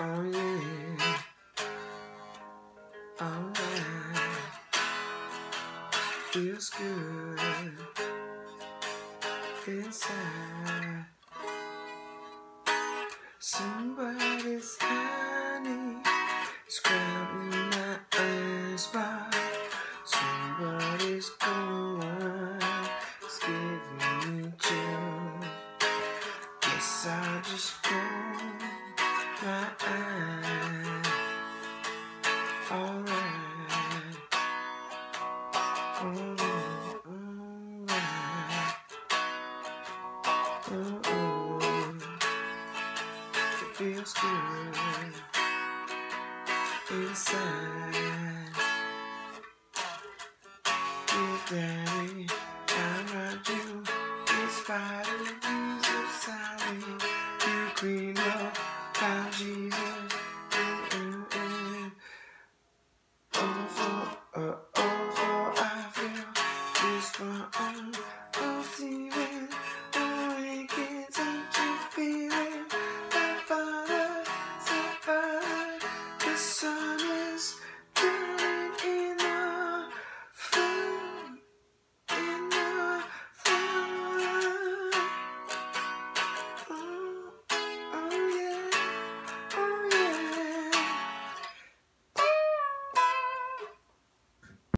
Oh yeah, alright, feels good inside. Somebody's honey is grabbing my eyes by. Somebody's going is giving me chills. Guess I'll just close my eyes. Alright, alright, it feels good inside. Dear Daddy, I love you in spite of the reasons sorry. You clean up, found Jesus.